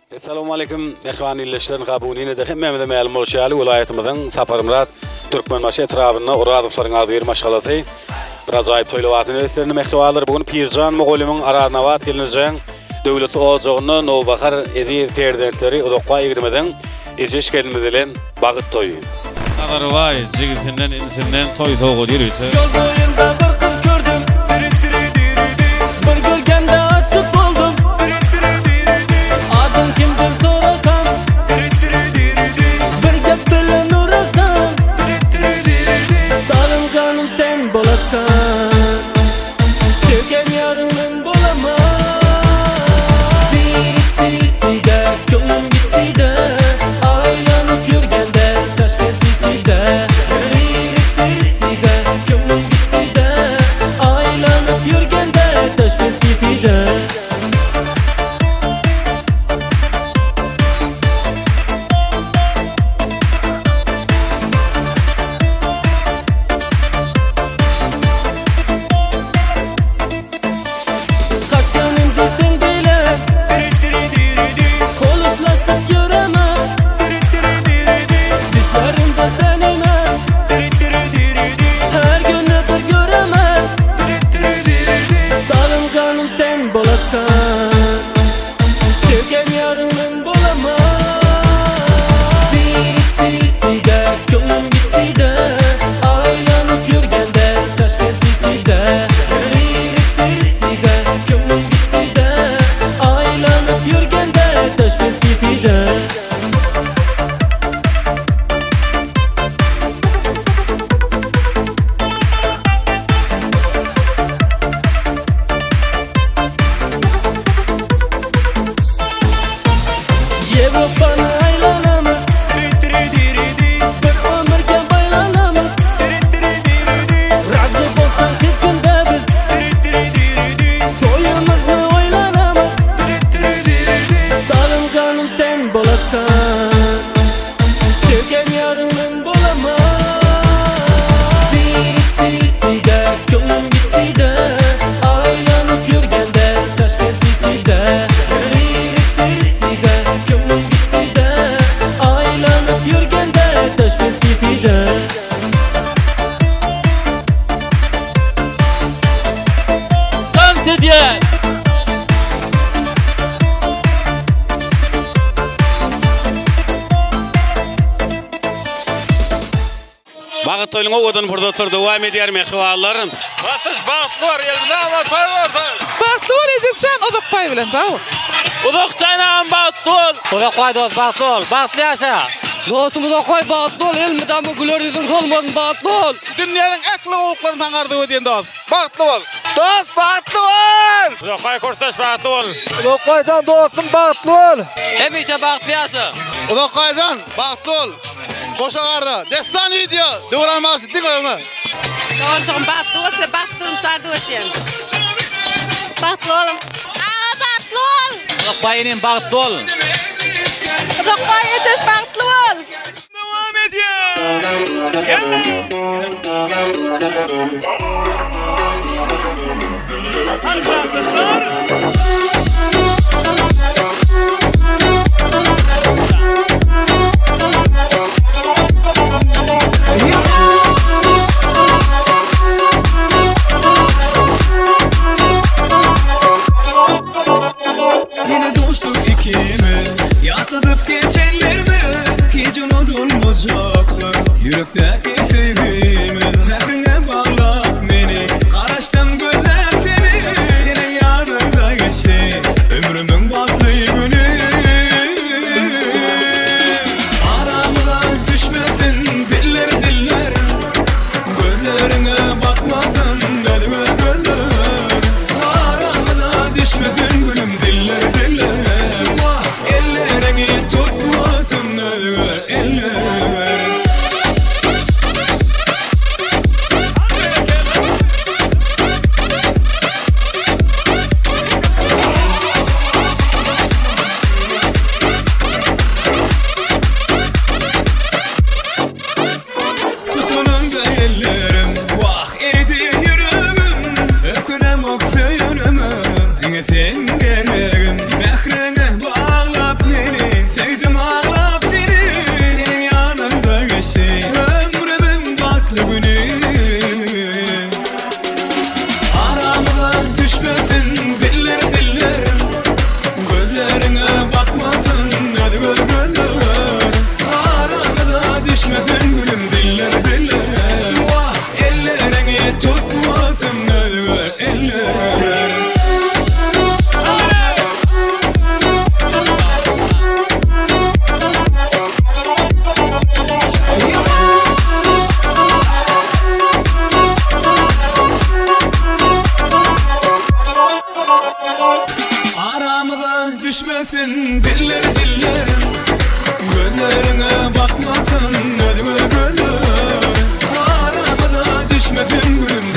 Assalamu alaykum. Mehman illeşlerin kabulüne de hemmemde ma'lum bolşaly vilayatimizin Saparmurad Türkmenbaşy etrabyna uradyklaryň adyr maşgalaty. Biraz aýyp toýlawatyny öýtlerini mehwalar bugün Pirjan Mogolymyň Aranawat gelinjäň döwlet ojagyny Nowbahar edi perdentleri Odokwa ýigrimeden ejeş gelmedilen bagyt toýu. Kadar vay jigitinden insinden toy soğuk yürütü. Yol boyunda bir kız gördüm. Bir görgende aşık oldum. Adın kimdir sorasam. Bir gep bilen uğrasam. Sarılganım sen bolasan. Sevgen yarınım bolamam. Bitti de gönlüm gitti de. Aylanıp yürgende taş kesiti de. Bagyt toýluňa odan burada tur dowam edýär mehwallaryň. Basış bağıtlar elbine ama toy var. Bağıtlar edilsen Odokpay bilen daw. Odokçaynaň bağıtlar. Odokpay dost bağıtlar. Bağıtlı yaşa. Dostum Odokpay bağıtlar elmeden bu güler yüzün tolmadın bağıtlar. Dünýäniň akly oklaryny taňardy ödýän dost. Bağıtlı bol. Dost bağıtlı bol. Odokpay korsaş bağıtlı bol. Odokpayjan dostum bağıtlı bol. Hemişe bağıtlı yaşa. Odokpayjan bağıtlı bol. Koşagarra, destan video, döwranmagy diňeňi. Doğrusuň batlı olsa baktırım sardı ötýän. Batlı olum. Ağa batlı ol. Odokpaynyň bağıtlı ol. Odokpay ejes batlı ol. Dowam edýär. Arkadaşlar. Yine dostluk ikimi yatladıp geçenlerimi hiç unutulmayacaktır. Yürekteki sevgimi nehrine bağla beni. Karaştım gözler seni yine yarında geçti ömrümün batlı günü. Aramıza düşmesin diller gözlerine bakmasın gözüme gözler. Aramıza düşmesin gülüm diller ellerini tutmasın eller. dillerim Gözlerine bakmasın, gözüme gözüm Aramıza düşmesin gülüm